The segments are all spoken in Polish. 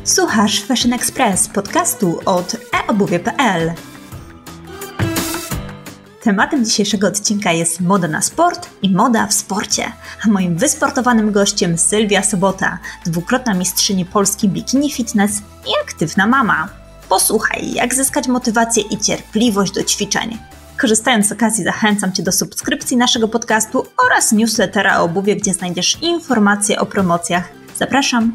Słuchasz Fashion Express, podcastu od eobuwie.pl. Tematem dzisiejszego odcinka jest moda na sport i moda w sporcie. A moim wysportowanym gościem Sylwia Sobota, dwukrotna mistrzyni Polski bikini fitness i aktywna mama. Posłuchaj, jak zyskać motywację i cierpliwość do ćwiczeń. Korzystając z okazji zachęcam Cię do subskrypcji naszego podcastu oraz newslettera o obuwie, gdzie znajdziesz informacje o promocjach. Zapraszam!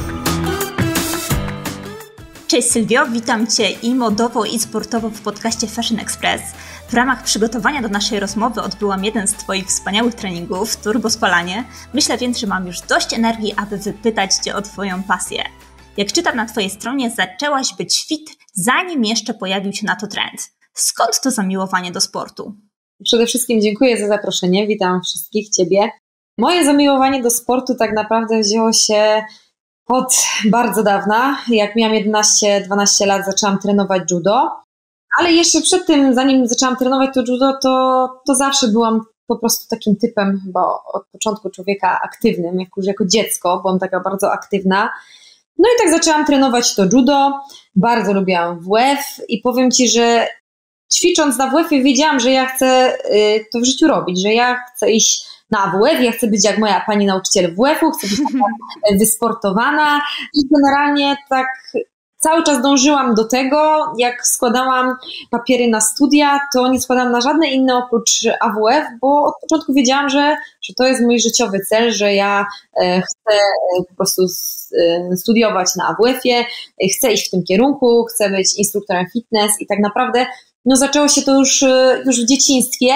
Cześć Sylwio, witam Cię i modowo, i sportowo w podcaście Fashion Express. W ramach przygotowania do naszej rozmowy odbyłam jeden z Twoich wspaniałych treningów, Turbo Spalanie. Myślę więc, że mam już dość energii, aby wypytać Cię o Twoją pasję. Jak czytam na Twojej stronie, zaczęłaś być fit, zanim jeszcze pojawił się na to trend. Skąd to zamiłowanie do sportu? Przede wszystkim dziękuję za zaproszenie, witam wszystkich Ciebie. Moje zamiłowanie do sportu tak naprawdę wzięło się od bardzo dawna. Jak miałam 11-12 lat, zaczęłam trenować judo, ale jeszcze przed tym, zanim zaczęłam trenować to judo, to zawsze byłam po prostu takim typem chyba od początku człowieka aktywnym, już jako dziecko, byłam taka bardzo aktywna. No i tak zaczęłam trenować to judo, bardzo lubiłam WF i powiem Ci, że ćwicząc na WF-ie wiedziałam, że ja chcę to w życiu robić, że ja chcę iść na WF, ja chcę być jak moja pani nauczyciel WF-u, chcę być taka wysportowana i generalnie tak cały czas dążyłam do tego. Jak składałam papiery na studia, to nie składałam na żadne inne oprócz AWF, bo od początku wiedziałam, że to jest mój życiowy cel, że ja chcę po prostu studiować na AWF-ie, chcę iść w tym kierunku, chcę być instruktorem fitness i tak naprawdę zaczęło się to już w dzieciństwie,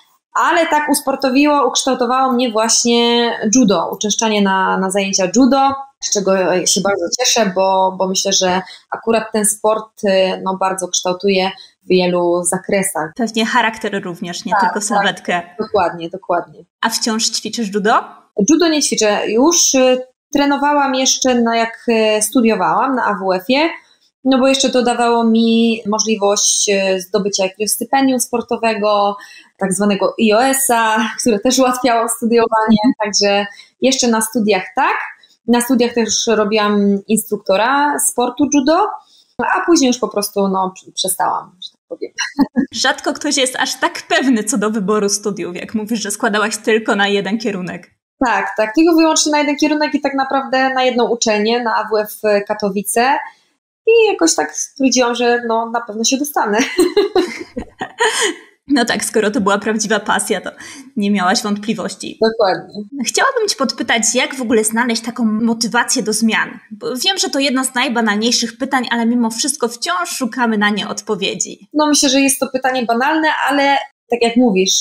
ale tak ukształtowało mnie właśnie judo, uczęszczanie na zajęcia judo, z czego się bardzo cieszę, bo myślę, że akurat ten sport bardzo kształtuje w wielu zakresach. Pewnie charakter również, nie tylko sylwetkę. Tak, dokładnie. A wciąż ćwiczysz judo? Judo nie ćwiczę już, trenowałam jeszcze jak studiowałam na AWF-ie, bo jeszcze to dawało mi możliwość zdobycia jakiegoś stypendium sportowego, tak zwanego IOS-a, które też ułatwiało studiowanie, także jeszcze na studiach tak. Na studiach też robiłam instruktora sportu judo, a później już po prostu przestałam, że tak powiem. Rzadko ktoś jest aż tak pewny co do wyboru studiów, jak mówisz, że składałaś tylko na jeden kierunek. Tak, tylko wyłącznie na jeden kierunek i tak naprawdę na jedną uczelnię, na AWF Katowice. I jakoś tak stwierdziłam, że na pewno się dostanę. No tak, skoro to była prawdziwa pasja, to nie miałaś wątpliwości. Dokładnie. Chciałabym Cię podpytać, jak w ogóle znaleźć taką motywację do zmian? Bo wiem, że to jedno z najbanalniejszych pytań, ale mimo wszystko wciąż szukamy na nie odpowiedzi. Myślę, że jest to pytanie banalne, ale tak jak mówisz,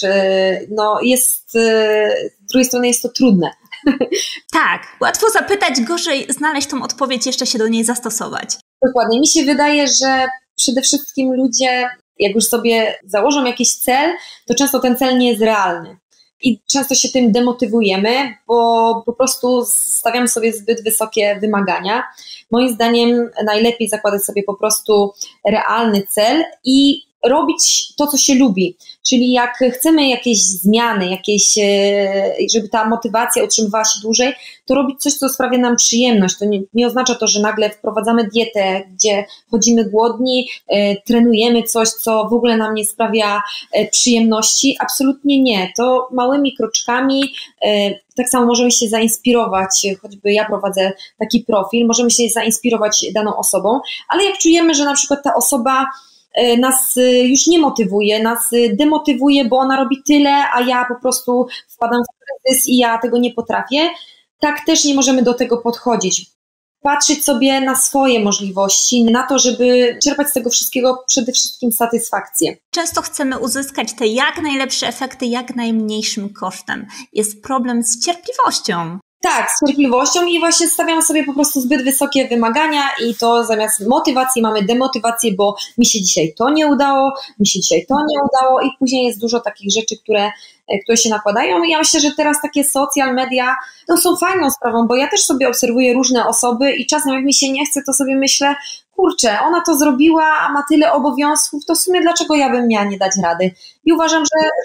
z drugiej strony jest to trudne. Tak, łatwo zapytać, gorzej znaleźć tą odpowiedź, jeszcze się do niej zastosować. Dokładnie. Mi się wydaje, że przede wszystkim ludzie, jak już sobie założą jakiś cel, to często ten cel nie jest realny. I często się tym demotywujemy, bo po prostu stawiamy sobie zbyt wysokie wymagania. Moim zdaniem najlepiej zakładać sobie po prostu realny cel i robić to, co się lubi. Czyli jak chcemy jakieś zmiany, żeby ta motywacja utrzymywała się dłużej, to robić coś, co sprawia nam przyjemność. To nie oznacza to, że nagle wprowadzamy dietę, gdzie chodzimy głodni, trenujemy coś, co w ogóle nam nie sprawia przyjemności. Absolutnie nie. To małymi kroczkami, tak samo możemy się zainspirować, choćby ja prowadzę taki profil, możemy się zainspirować daną osobą, ale jak czujemy, że na przykład ta osoba nas już nie motywuje, nas demotywuje, bo ona robi tyle, a ja po prostu wpadam w kryzys i ja tego nie potrafię, tak też nie możemy do tego podchodzić. Patrzeć sobie na swoje możliwości, na to, żeby czerpać z tego wszystkiego przede wszystkim satysfakcję. Często chcemy uzyskać te jak najlepsze efekty jak najmniejszym kosztem. Jest problem z cierpliwością. Tak, z cierpliwością i właśnie stawiam sobie po prostu zbyt wysokie wymagania i to zamiast motywacji mamy demotywację, bo mi się dzisiaj to nie udało, i później jest dużo takich rzeczy, które się nakładają i ja myślę, że teraz takie social media są fajną sprawą, bo ja też sobie obserwuję różne osoby i czasem jak mi się nie chce, to sobie myślę, kurczę, ona to zrobiła, a ma tyle obowiązków, to w sumie dlaczego ja bym miała nie dać rady? I uważam, że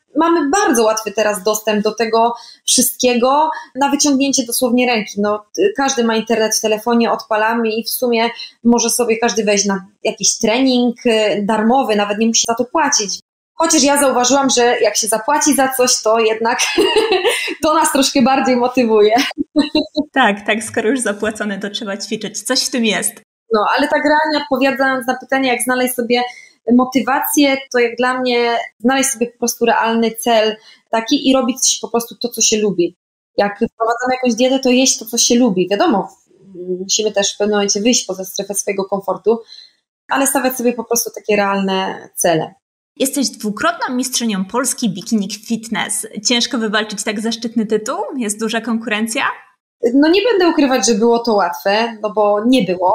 mamy bardzo łatwy teraz dostęp do tego wszystkiego na wyciągnięcie dosłownie ręki. No, każdy ma internet w telefonie, odpalamy i w sumie może sobie każdy wejść na jakiś trening darmowy, nawet nie musi za to płacić. Chociaż ja zauważyłam, że jak się zapłaci za coś, to jednak to nas troszkę bardziej motywuje. Tak, skoro już zapłacone, to trzeba ćwiczyć. Coś w tym jest. No, ale tak realnie odpowiadając na pytanie, jak znaleźć sobie motywację, to jak dla mnie znaleźć sobie po prostu realny cel taki i robić po prostu to, co się lubi. Jak wprowadzamy jakąś dietę, to jeść to, co się lubi. Wiadomo, musimy też w pewnym momencie wyjść poza strefę swojego komfortu, ale stawiać sobie po prostu takie realne cele. Jesteś dwukrotną mistrzynią Polski Bikini Fitness. Ciężko wywalczyć tak zaszczytny tytuł? Jest duża konkurencja? No nie będę ukrywać, że było to łatwe, no bo nie było.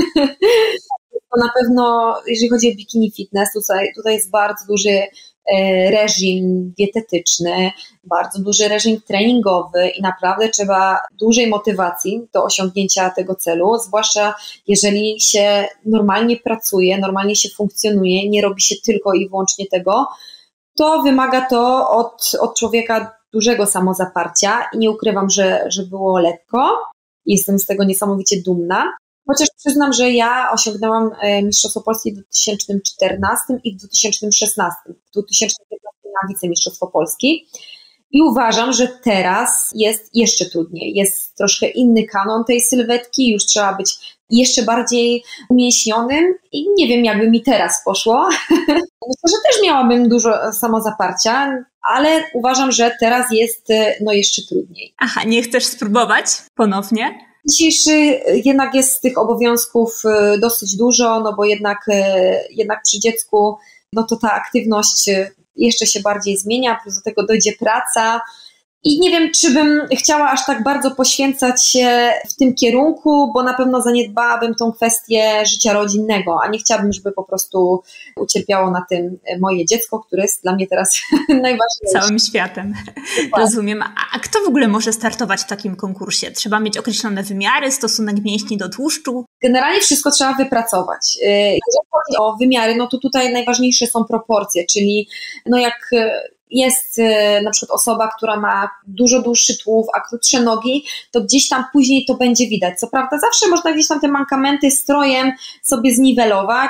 To na pewno, jeżeli chodzi o Bikini Fitness, tutaj jest bardzo duży reżim dietetyczny, bardzo duży reżim treningowy i naprawdę trzeba dużej motywacji do osiągnięcia tego celu, zwłaszcza jeżeli się normalnie pracuje, normalnie się funkcjonuje, nie robi się tylko i wyłącznie tego, to wymaga to od człowieka dużego samozaparcia i nie ukrywam, że było lekko. Jestem z tego niesamowicie dumna. Chociaż przyznam, że ja osiągnęłam Mistrzostwo Polski w 2014 i w 2016. W 2015 na wicemistrzostwo Polski. I uważam, że teraz jest jeszcze trudniej. Jest troszkę inny kanon tej sylwetki, już trzeba być jeszcze bardziej umięśnionym i nie wiem, jakby mi teraz poszło. Myślę, że też miałabym dużo samozaparcia, ale uważam, że teraz jest jeszcze trudniej. Aha, nie chcesz spróbować ponownie? Dzisiejszy jednak jest tych obowiązków dosyć dużo, no bo jednak przy dziecku no to ta aktywność jeszcze się bardziej zmienia, plus do tego dojdzie praca i nie wiem, czy bym chciała aż tak bardzo poświęcać się w tym kierunku, bo na pewno zaniedbałabym tą kwestię życia rodzinnego, a nie chciałabym, żeby po prostu ucierpiało na tym moje dziecko, które jest dla mnie teraz najważniejsze. Całym światem. Rozumiem. A kto w ogóle może startować w takim konkursie? Trzeba mieć określone wymiary, stosunek mięśni do tłuszczu? Generalnie wszystko trzeba wypracować. Jeżeli chodzi o wymiary, no to tutaj najważniejsze są proporcje, czyli no jak jest na przykład osoba, która ma dużo dłuższy tułów, a krótsze nogi, to gdzieś tam później to będzie widać. Co prawda zawsze można gdzieś tam te mankamenty strojem sobie zniwelować,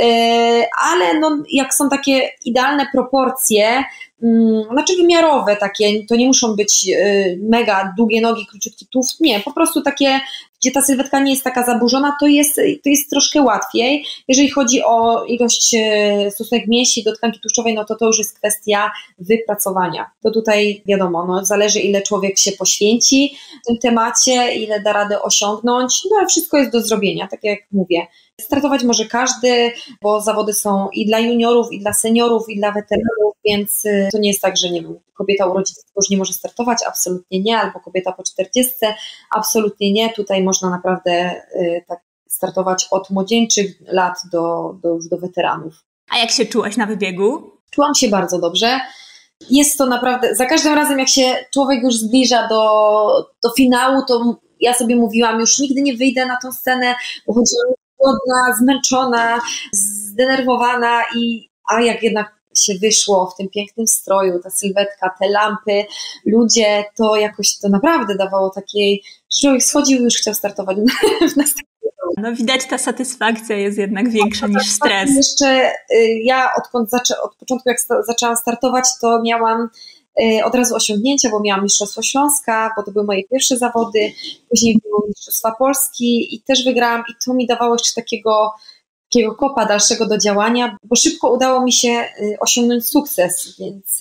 ale no jak są takie idealne proporcje, znaczy wymiarowe takie, to nie muszą być mega długie nogi, króciutki tułów, nie, po prostu takie, gdzie ta sylwetka nie jest taka zaburzona, to jest troszkę łatwiej. Jeżeli chodzi o ilość stosunek mięśni do tkanki tłuszczowej, no to już jest kwestia wypracowania. To tutaj wiadomo, no zależy ile człowiek się poświęci w tym temacie, ile da radę osiągnąć, no ale wszystko jest do zrobienia, tak jak mówię. Startować może każdy, bo zawody są i dla juniorów, i dla seniorów, i dla weteranów, więc to nie jest tak, że nie wiem, kobieta u rodziców już nie może startować, absolutnie nie, albo kobieta po 40, absolutnie nie. Tutaj można naprawdę tak startować od młodzieńczych lat już do weteranów. A jak się czułaś na wybiegu? Czułam się bardzo dobrze. Jest to naprawdę, za każdym razem jak się człowiek już zbliża do finału, to ja sobie mówiłam, już nigdy nie wyjdę na tą scenę, bo chodziłam głodna, zmęczona, zdenerwowana a jak jednak się wyszło w tym pięknym stroju, ta sylwetka, te lampy, ludzie, to jakoś to naprawdę dawało takiej, że człowiek schodził i już chciał startować w następnym. No widać, ta satysfakcja jest jednak większa niż stres. Jeszcze ja od początku jak zaczęłam startować, to miałam od razu osiągnięcia, bo miałam Mistrzostwo Śląska, bo to były moje pierwsze zawody, później było Mistrzostwa Polski i też wygrałam i to mi dawało jeszcze takiego kopa dalszego do działania, bo szybko udało mi się osiągnąć sukces, więc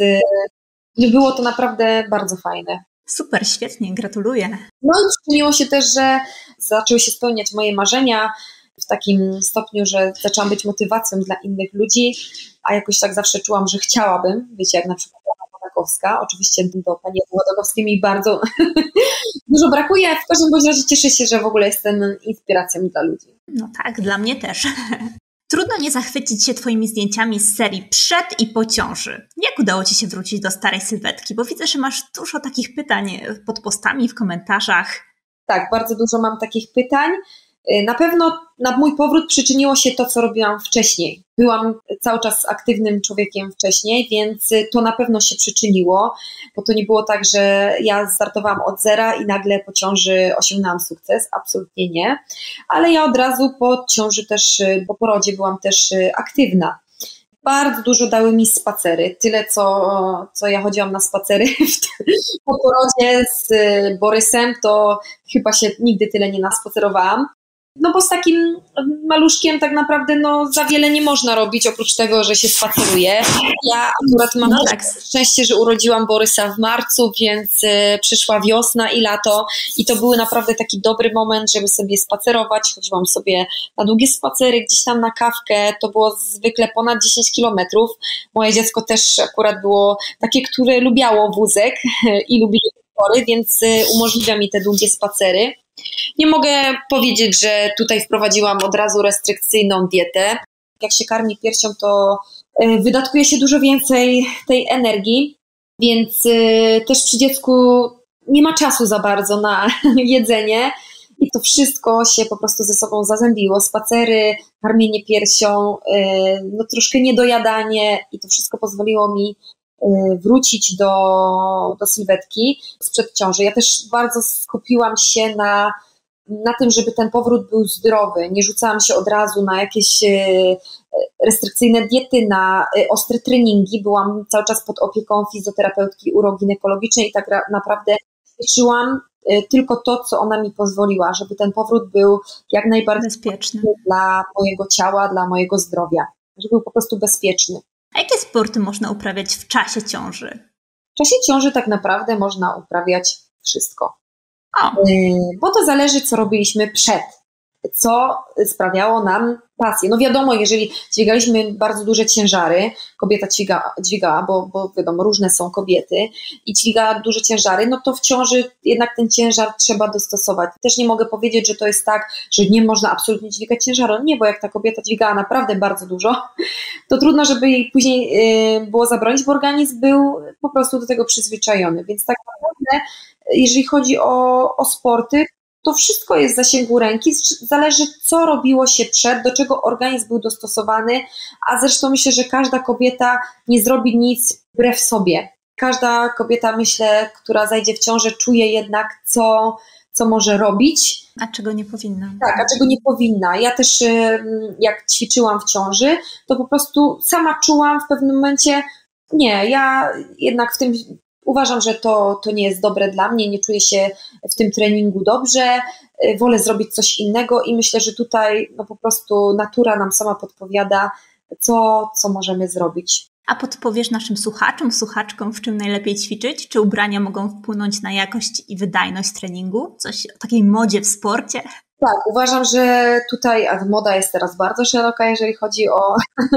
było to naprawdę bardzo fajne. Super, świetnie, gratuluję. No i przyczyniło się też, że zaczęły się spełniać moje marzenia w takim stopniu, że zaczęłam być motywacją dla innych ludzi, a jakoś tak zawsze czułam, że chciałabym być jak na przykład Anna Wodogowska. Oczywiście do pani Wodogowskiej mi bardzo dużo brakuje, w każdym bądź razie cieszę się, że w ogóle jestem inspiracją dla ludzi. No tak, dla mnie też. Trudno nie zachwycić się twoimi zdjęciami z serii przed i po ciąży. Jak udało ci się wrócić do starej sylwetki? Bo widzę, że masz dużo takich pytań pod postami, w komentarzach. Tak, bardzo dużo mam takich pytań. Na pewno na mój powrót przyczyniło się to, co robiłam wcześniej. Byłam cały czas aktywnym człowiekiem wcześniej, więc to na pewno się przyczyniło, bo to nie było tak, że ja startowałam od zera i nagle po ciąży osiągnęłam sukces. Absolutnie nie. Ale ja od razu po ciąży też, po porodzie byłam też aktywna. Bardzo dużo dały mi spacery. Tyle, co ja chodziłam na spacery po porodzie z Borysem, to chyba się nigdy tyle nie naspacerowałam. No bo z takim maluszkiem tak naprawdę za wiele nie można robić, oprócz tego, że się spaceruje. Ja akurat mam szczęście, że urodziłam Borysa w marcu, więc przyszła wiosna i lato i to był naprawdę taki dobry moment, żeby sobie spacerować. Chodziłam sobie na długie spacery, gdzieś tam na kawkę, to było zwykle ponad 10 kilometrów. Moje dziecko też akurat było takie, które lubiało wózek i lubi pory, więc umożliwia mi te długie spacery. Nie mogę powiedzieć, że tutaj wprowadziłam od razu restrykcyjną dietę. Jak się karmi piersią, to wydatkuje się dużo więcej tej energii, więc też przy dziecku nie ma czasu za bardzo na jedzenie i to wszystko się po prostu ze sobą zazębiło. Spacery, karmienie piersią, troszkę niedojadanie i to wszystko pozwoliło mi wrócić do sylwetki sprzed ciąży. Ja też bardzo skupiłam się na tym, żeby ten powrót był zdrowy. Nie rzucałam się od razu na jakieś restrykcyjne diety, na ostre treningi. Byłam cały czas pod opieką fizjoterapeutki uroginekologicznej i tak naprawdę ćwiczyłam tylko to, co ona mi pozwoliła, żeby ten powród był jak najbardziej bezpieczny dla mojego ciała, dla mojego zdrowia. Żeby był po prostu bezpieczny. A jakie sporty można uprawiać w czasie ciąży? W czasie ciąży tak naprawdę można uprawiać wszystko. Bo to zależy, co robiliśmy przed, co sprawiało nam pasję. No wiadomo, jeżeli dźwigaliśmy bardzo duże ciężary, kobieta dźwigała, bo wiadomo, różne są kobiety i dźwigała duże ciężary, no to w ciąży jednak ten ciężar trzeba dostosować. Też nie mogę powiedzieć, że to jest tak, że nie można absolutnie dźwigać ciężaru. Nie, bo jak ta kobieta dźwigała naprawdę bardzo dużo, to trudno, żeby jej później było zabronić, bo organizm był po prostu do tego przyzwyczajony. Więc tak naprawdę, jeżeli chodzi o sporty, to wszystko jest w zasięgu ręki, zależy co robiło się przed, do czego organizm był dostosowany, a zresztą myślę, że każda kobieta nie zrobi nic wbrew sobie. Każda kobieta, myślę, która zajdzie w ciążę, czuje jednak co może robić. A czego nie powinna. Tak, a czego nie powinna. Ja też jak ćwiczyłam w ciąży, to po prostu sama czułam w pewnym momencie, nie, ja jednak w tym uważam, że to nie jest dobre dla mnie, nie czuję się w tym treningu dobrze, wolę zrobić coś innego i myślę, że tutaj po prostu natura nam sama podpowiada, co możemy zrobić. A podpowiesz naszym słuchaczom, słuchaczkom, w czym najlepiej ćwiczyć? Czy ubrania mogą wpłynąć na jakość i wydajność treningu? Coś o takiej modzie w sporcie? Tak, uważam, że tutaj moda jest teraz bardzo szeroka, jeżeli chodzi o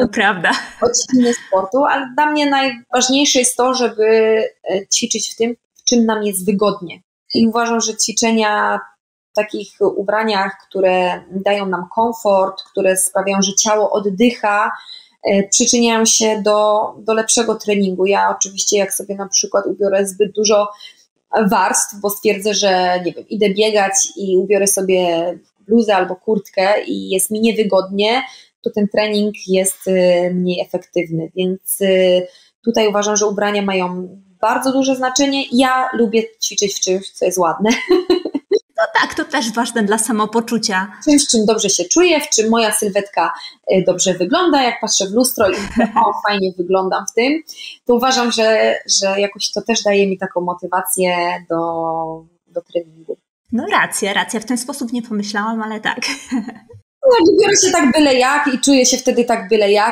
dziedziny sportu, ale dla mnie najważniejsze jest to, żeby ćwiczyć w tym, w czym nam jest wygodnie. I uważam, że ćwiczenia w takich ubraniach, które dają nam komfort, które sprawiają, że ciało oddycha, przyczyniają się do lepszego treningu. Ja oczywiście jak sobie na przykład ubiorę zbyt dużo warstw, bo stwierdzę, że nie wiem, idę biegać i ubiorę sobie bluzę albo kurtkę i jest mi niewygodnie, to ten trening jest mniej efektywny, więc tutaj uważam, że ubrania mają bardzo duże znaczenie. Ja lubię ćwiczyć w czymś, co jest ładne. No tak, to też ważne dla samopoczucia. Czymś, czym dobrze się czuję, w czym moja sylwetka dobrze wygląda, jak patrzę w lustro i fajnie wyglądam w tym, to uważam, że jakoś to też daje mi taką motywację do treningu. No racja, w ten sposób nie pomyślałam, ale tak. Jak biorę się tak byle jak i czuję się wtedy tak byle jak,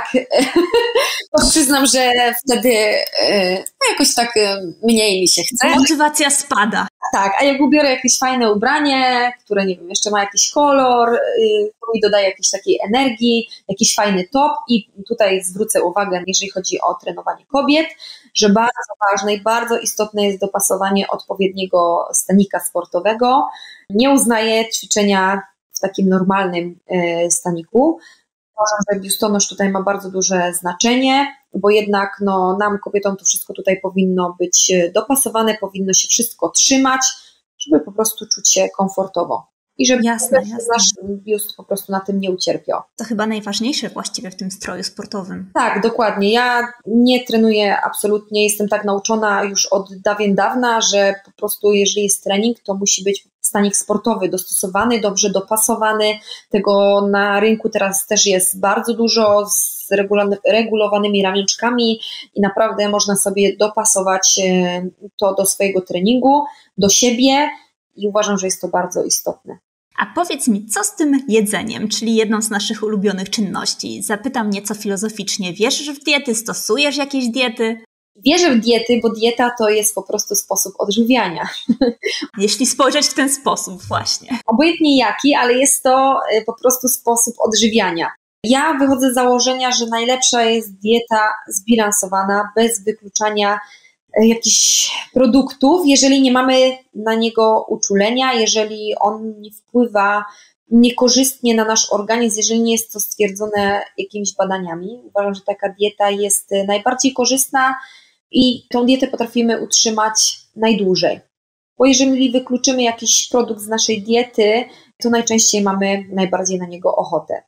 to przyznam, że wtedy jakoś tak mniej mi się chce. Motywacja spada. Tak, a jak ubiorę jakieś fajne ubranie, które nie wiem, jeszcze ma jakiś kolor, to mi dodaje jakiejś takiej energii, jakiś fajny top i tutaj zwrócę uwagę, jeżeli chodzi o trenowanie kobiet, że bardzo ważne i bardzo istotne jest dopasowanie odpowiedniego stanika sportowego. Nie uznaję ćwiczenia w takim normalnym staniku. Uważam, że biustonosz tutaj ma bardzo duże znaczenie, bo jednak nam, kobietom, to wszystko tutaj powinno być dopasowane, powinno się wszystko trzymać, żeby po prostu czuć się komfortowo. i żeby jasne. nasz biust po prostu na tym nie ucierpiał. To chyba najważniejsze właściwie w tym stroju sportowym. Tak, dokładnie. Ja nie trenuję absolutnie, jestem tak nauczona już od dawien dawna, że po prostu jeżeli jest trening, to musi być stanik sportowy, dostosowany, dobrze dopasowany. Tego na rynku teraz też jest bardzo dużo z regulowanymi ramionczkami i naprawdę można sobie dopasować to do swojego treningu, do siebie i uważam, że jest to bardzo istotne. A powiedz mi, co z tym jedzeniem, czyli jedną z naszych ulubionych czynności? Zapytam nieco filozoficznie, wierzysz w diety, stosujesz jakieś diety? Wierzę w diety, bo dieta to jest po prostu sposób odżywiania. Jeśli spojrzeć w ten sposób właśnie. Obojętnie jaki, ale jest to po prostu sposób odżywiania. Ja wychodzę z założenia, że najlepsza jest dieta zbilansowana, bez wykluczania jakichś produktów, jeżeli nie mamy na niego uczulenia, jeżeli on nie wpływa niekorzystnie na nasz organizm, jeżeli nie jest to stwierdzone jakimiś badaniami. Uważam, że taka dieta jest najbardziej korzystna i tą dietę potrafimy utrzymać najdłużej. Bo jeżeli wykluczymy jakiś produkt z naszej diety, to najczęściej mamy najbardziej na niego ochotę.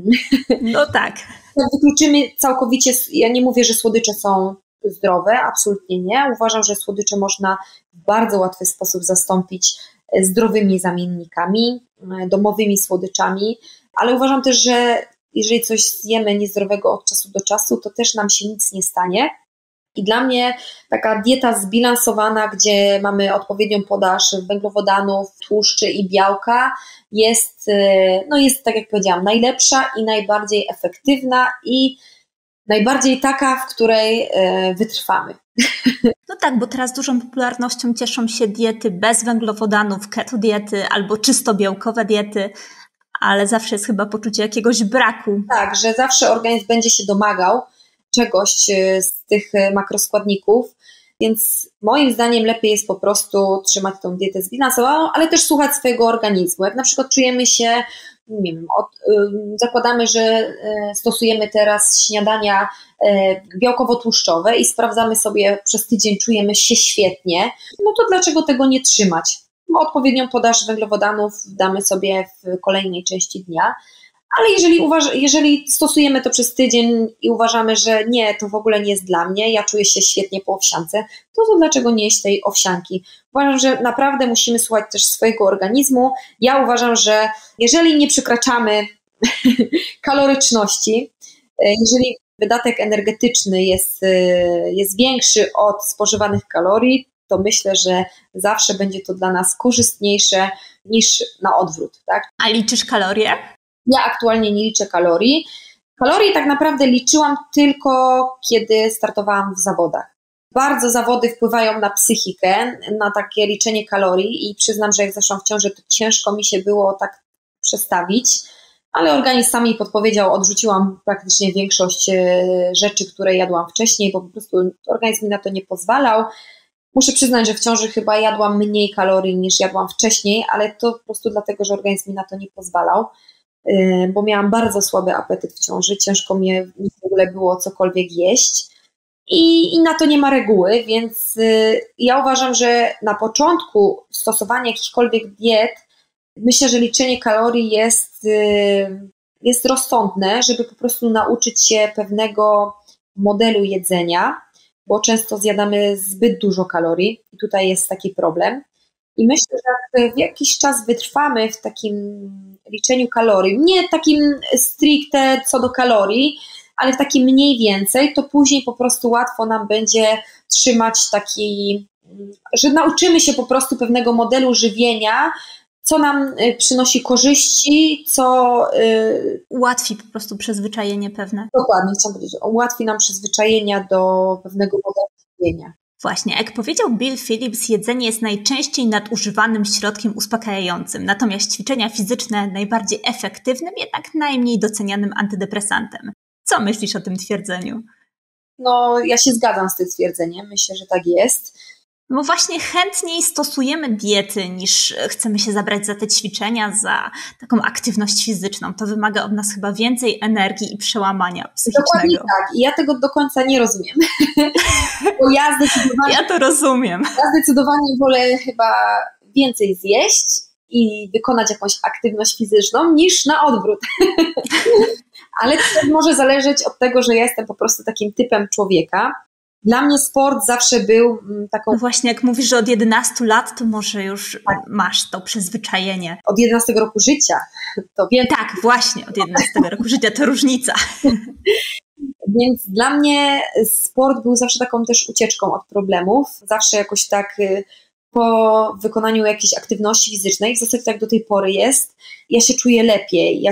No tak. Jak wykluczymy całkowicie, ja nie mówię, że słodycze są zdrowe, absolutnie nie. Uważam, że słodycze można w bardzo łatwy sposób zastąpić zdrowymi zamiennikami, domowymi słodyczami, ale uważam też, że jeżeli coś zjemy niezdrowego od czasu do czasu, to też nam się nic nie stanie. I dla mnie taka dieta zbilansowana, gdzie mamy odpowiednią podaż węglowodanów, tłuszczy i białka jest, tak jak powiedziałam, najlepsza i najbardziej efektywna i najbardziej taka, w której wytrwamy. No tak, bo teraz dużą popularnością cieszą się diety bez węglowodanów, keto diety albo czysto białkowe diety, ale zawsze jest chyba poczucie jakiegoś braku. Tak, że zawsze organizm będzie się domagał czegoś z tych makroskładników, więc moim zdaniem lepiej jest po prostu trzymać tą dietę zbilansowaną, ale też słuchać swojego organizmu. Jak na przykład czujemy się, nie wiem, zakładamy, że stosujemy teraz śniadania białkowo-tłuszczowe i sprawdzamy sobie przez tydzień, czujemy się świetnie, no to dlaczego tego nie trzymać? Bo odpowiednią podaż węglowodanów damy sobie w kolejnej części dnia. Ale jeżeli stosujemy to przez tydzień i uważamy, że nie, to w ogóle nie jest dla mnie, ja czuję się świetnie po owsiance, to dlaczego nie jeść tej owsianki? Uważam, że naprawdę musimy słuchać też swojego organizmu. Ja uważam, że jeżeli nie przekraczamy kaloryczności, jeżeli wydatek energetyczny jest większy od spożywanych kalorii, to myślę, że zawsze będzie to dla nas korzystniejsze niż na odwrót. Tak? A liczysz kalorie? Ja aktualnie nie liczę kalorii. Kalorie tak naprawdę liczyłam tylko, kiedy startowałam w zawodach. Bardzo zawody wpływają na psychikę, na takie liczenie kalorii i przyznam, że jak zaszłam w ciążę, to ciężko mi się było tak przestawić, ale organizm sam mi podpowiedział, odrzuciłam praktycznie większość rzeczy, które jadłam wcześniej, bo po prostu organizm mi na to nie pozwalał. Muszę przyznać, że w ciąży chyba jadłam mniej kalorii niż jadłam wcześniej, ale to po prostu dlatego, że organizm mi na to nie pozwalał, bo miałam bardzo słaby apetyt w ciąży, ciężko mi w ogóle było cokolwiek jeść i na to nie ma reguły, więc ja uważam, że na początku stosowania jakichkolwiek diet, myślę, że liczenie kalorii jest rozsądne, żeby po prostu nauczyć się pewnego modelu jedzenia, bo często zjadamy zbyt dużo kalorii i tutaj jest taki problem. I myślę, że jak w jakiś czas wytrwamy w takim liczeniu kalorii, nie takim stricte co do kalorii, ale w takim mniej więcej, to później po prostu łatwo nam będzie trzymać taki, że nauczymy się po prostu pewnego modelu żywienia, co nam przynosi korzyści, co ułatwi po prostu przyzwyczajenie pewne. Dokładnie, chciałam powiedzieć, ułatwi nam przyzwyczajenia do pewnego modelu żywienia. Właśnie, jak powiedział Bill Phillips, jedzenie jest najczęściej nadużywanym środkiem uspokajającym, natomiast ćwiczenia fizyczne najbardziej efektywnym, jednak najmniej docenianym antydepresantem. Co myślisz o tym twierdzeniu? No, ja się zgadzam z tym twierdzeniem, myślę, że tak jest. No właśnie chętniej stosujemy diety niż chcemy się zabrać za te ćwiczenia, za taką aktywność fizyczną. To wymaga od nas chyba więcej energii i przełamania psychicznego. Dokładnie tak. I ja tego do końca nie rozumiem. Bo ja to rozumiem. Ja zdecydowanie wolę chyba więcej zjeść i wykonać jakąś aktywność fizyczną, niż na odwrót. Ale to może zależeć od tego, że ja jestem po prostu takim typem człowieka. Dla mnie sport zawsze był taką... No właśnie, jak mówisz, że od 11 lat, to może już masz to przyzwyczajenie. Od 11 roku życia. To wiem. Tak, właśnie, od 11 roku życia, to różnica. Więc dla mnie sport był zawsze taką też ucieczką od problemów. Zawsze jakoś tak po wykonaniu jakiejś aktywności fizycznej, w zasadzie tak do tej pory jest, ja się czuję lepiej,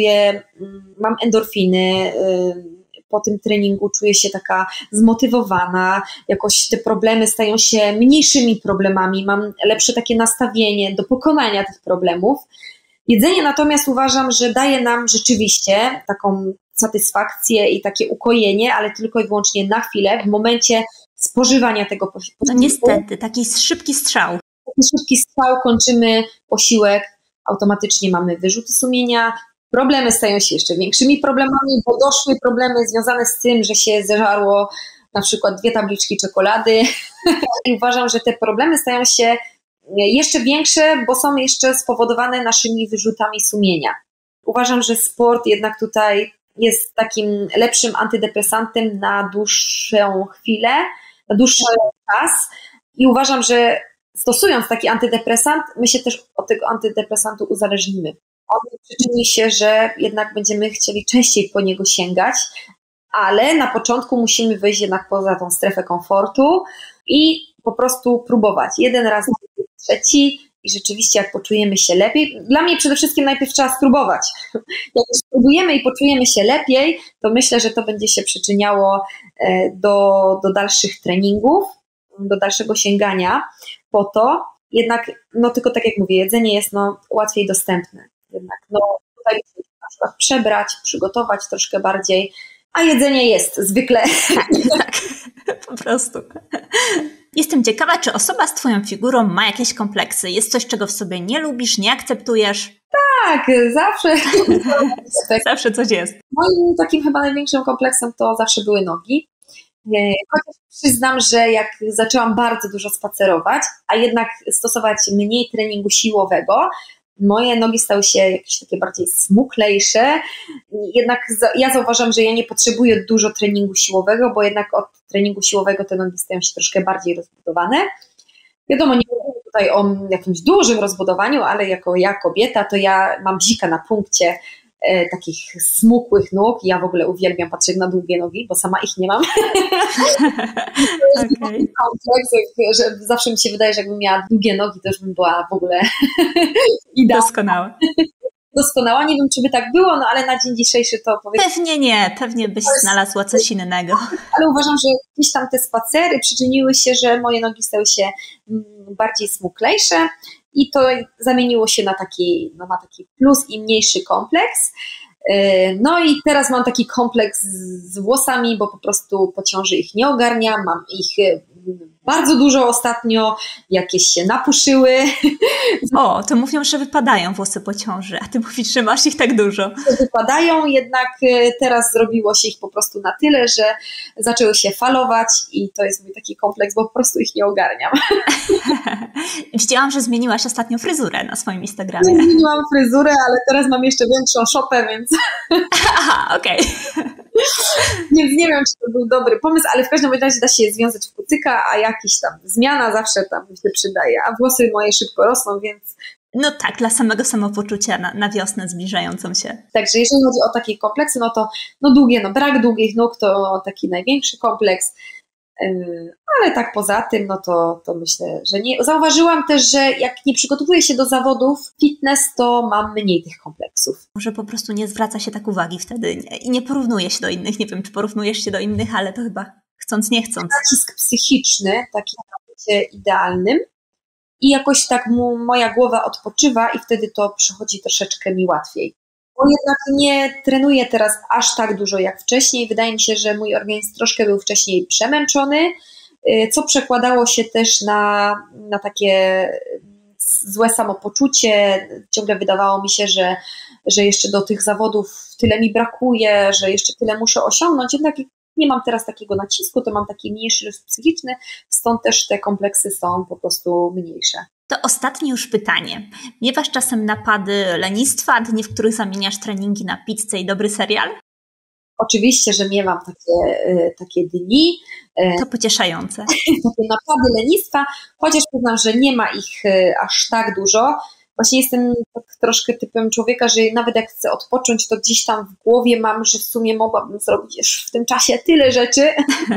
mam endorfiny, po tym treningu czuję się taka zmotywowana, jakoś te problemy stają się mniejszymi problemami, mam lepsze takie nastawienie do pokonania tych problemów. Jedzenie natomiast uważam, że daje nam rzeczywiście taką satysfakcję i takie ukojenie, ale tylko i wyłącznie na chwilę, w momencie spożywania tego posiłku. No niestety, taki szybki strzał. Taki szybki strzał, kończymy posiłek, automatycznie mamy wyrzuty sumienia, problemy stają się jeszcze większymi problemami, bo doszły problemy związane z tym, że się zeżarło na przykład 2 tabliczki czekolady i uważam, że te problemy stają się jeszcze większe, bo są jeszcze spowodowane naszymi wyrzutami sumienia. Uważam, że sport jednak tutaj jest takim lepszym antydepresantem na dłuższą chwilę, na dłuższy czas i uważam, że stosując taki antydepresant, my się też od tego antydepresantu uzależnimy. On przyczyni się, że jednak będziemy chcieli częściej po niego sięgać, ale na początku musimy wyjść jednak poza tą strefę komfortu i po prostu próbować. 1 raz, 2, 3 i rzeczywiście jak poczujemy się lepiej, dla mnie przede wszystkim najpierw trzeba spróbować. Jak spróbujemy i poczujemy się lepiej, to myślę, że to będzie się przyczyniało do dalszych treningów, do dalszego sięgania po to. Jednak, no tylko tak jak mówię, jedzenie jest łatwiej dostępne. Jednak tutaj musimy na przykład przebrać, przygotować troszkę bardziej, a jedzenie jest zwykle. Tak, po prostu. Jestem ciekawa, czy osoba z twoją figurą ma jakieś kompleksy? Jest coś, czego w sobie nie lubisz, nie akceptujesz? Tak, zawsze. Zawsze coś jest. Moim takim chyba największym kompleksem to zawsze były nogi. Chociaż przyznam, że jak zaczęłam bardzo dużo spacerować, a jednak stosować mniej treningu siłowego, moje nogi stały się jakieś takie bardziej smuklejsze. Jednak ja zauważam, że ja nie potrzebuję dużo treningu siłowego, bo jednak od treningu siłowego te nogi stają się troszkę bardziej rozbudowane. Wiadomo, nie mówię tutaj o jakimś dużym rozbudowaniu, ale jako ja kobieta, to ja mam bzika na punkcie takich smukłych nóg. Ja w ogóle uwielbiam patrzeć na długie nogi, bo sama ich nie mam. Okay. Kompleks, że zawsze mi się wydaje, że jakbym miała długie nogi, to już bym była w ogóle idealna. Doskonała. Nie wiem, czy by tak było, ale na dzień dzisiejszy to powiedzmy... Pewnie nie, pewnie byś znalazła coś innego. Ale uważam, że gdzieś tam te spacery przyczyniły się, że moje nogi stały się bardziej smuklejsze i to zamieniło się na taki plus i mniejszy kompleks. No i teraz mam taki kompleks z włosami, bo po prostu po ciąży ich nie ogarniam, mam ich bardzo dużo ostatnio, jakieś się napuszyły. O, to mówią, że wypadają włosy po ciąży, a ty mówisz, że masz ich tak dużo. Wypadają, jednak teraz zrobiło się ich po prostu na tyle, że zaczęły się falować i to jest mój taki kompleks, bo po prostu ich nie ogarniam. Widziałam, że zmieniłaś ostatnio fryzurę na swoim Instagramie. Zmieniłam fryzurę, ale teraz mam jeszcze większą szopę, więc... Aha, okej. Więc nie wiem, czy to był dobry pomysł, ale w każdym razie da się je związać w kucyka, a jakiś tam zmiana zawsze tam się przydaje. A włosy moje szybko rosną, więc... No tak, dla samego samopoczucia na wiosnę zbliżającą się. Także jeżeli chodzi o takie kompleksy, brak długich nóg to taki największy kompleks. Ale tak poza tym, to myślę, że nie. Zauważyłam też, że jak nie przygotowuję się do zawodów fitness, to mam mniej tych kompleksów. Może po prostu nie zwraca się tak uwagi wtedy i nie porównuje się do innych. Nie wiem, czy porównujesz się do innych, ale to chyba chcąc, nie chcąc. Nacisk psychiczny, taki na bycie idealnym i jakoś tak moja głowa odpoczywa i wtedy to przychodzi troszeczkę mi łatwiej. Bo jednak nie trenuję teraz aż tak dużo jak wcześniej. Wydaje mi się, że mój organizm troszkę był wcześniej przemęczony, co przekładało się też na takie złe samopoczucie. Ciągle wydawało mi się, że jeszcze do tych zawodów tyle mi brakuje, że jeszcze tyle muszę osiągnąć. Jednak nie mam teraz takiego nacisku, to mam taki mniejszy luz psychiczny, stąd też te kompleksy są po prostu mniejsze. To ostatnie już pytanie. Miewasz czasem napady lenistwa, dni, w których zamieniasz treningi na pizzę i dobry serial? Oczywiście, że miewam takie dni. To pocieszające. Takie napady lenistwa, chociaż przyznam, że nie ma ich aż tak dużo. Właśnie jestem tak troszkę typem człowieka, że nawet jak chcę odpocząć, to gdzieś tam w głowie mam, że w sumie mogłabym zrobić już w tym czasie tyle rzeczy.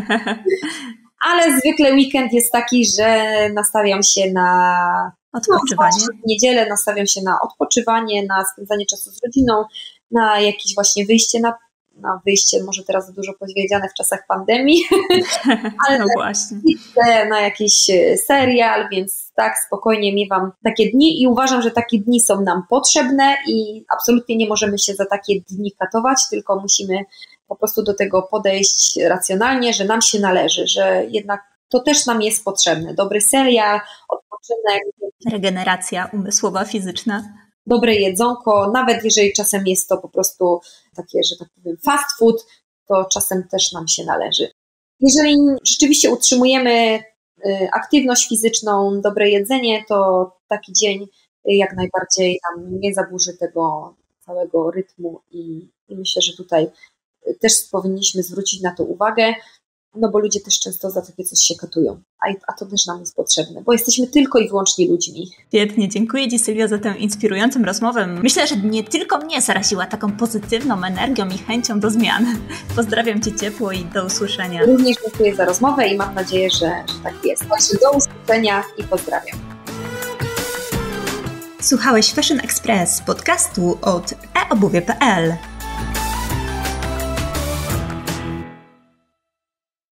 Ale zwykle weekend jest taki, że nastawiam się na odpoczywanie. W niedzielę nastawiam się na odpoczywanie, na spędzanie czasu z rodziną, na jakieś właśnie wyjście na wyjście, może teraz za dużo powiedziane w czasach pandemii, ale no właśnie. Na jakiś serial, więc tak spokojnie miewam takie dni i uważam, że takie dni są nam potrzebne i absolutnie nie możemy się za takie dni katować, tylko musimy po prostu do tego podejść racjonalnie, że nam się należy, że jednak to też nam jest potrzebne. Dobry serial, odpoczynek. Regeneracja umysłowa, fizyczna. Dobre jedzonko, nawet jeżeli czasem jest to po prostu takie, że tak powiem, fast food, to czasem też nam się należy. Jeżeli rzeczywiście utrzymujemy aktywność fizyczną, dobre jedzenie, to taki dzień jak najbardziej nam nie zaburzy tego całego rytmu i myślę, że tutaj też powinniśmy zwrócić na to uwagę, no bo ludzie też często za takie coś się katują, a to też nam jest potrzebne, bo jesteśmy tylko i wyłącznie ludźmi. Świetnie, dziękuję Ci, Sylwia, za tę inspirującą rozmowę. Myślę, że nie tylko mnie zaraziła taką pozytywną energią i chęcią do zmian. Pozdrawiam Cię ciepło i do usłyszenia. Również dziękuję za rozmowę i mam nadzieję, że tak jest. Także do usłyszenia i pozdrawiam. Słuchałeś Fashion Express, podcastu od eobuwie.pl.